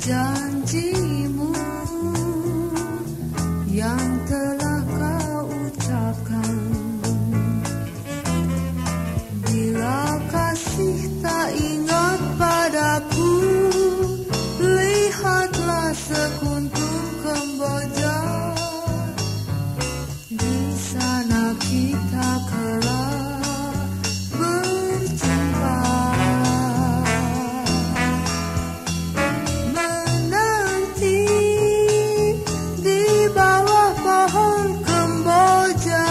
janjimu yang telah kau ucapkan. Bila kasih tak ingat padaku, lihatlah sekuntum Kamboja. Di sana kita kelak berjumpa, menanti di bawah pohon Kamboja.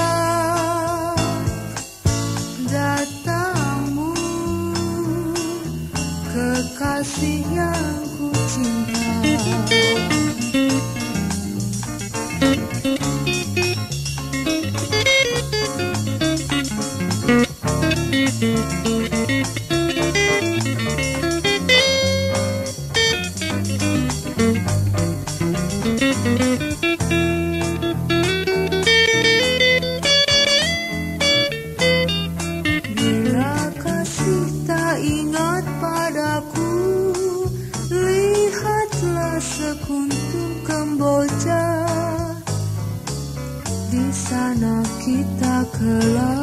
Datangmu kekasih yang ku cinta. Bila kasih tak ingat padaku, lihatlah sekuntum Kamboja. Di sana kita kelak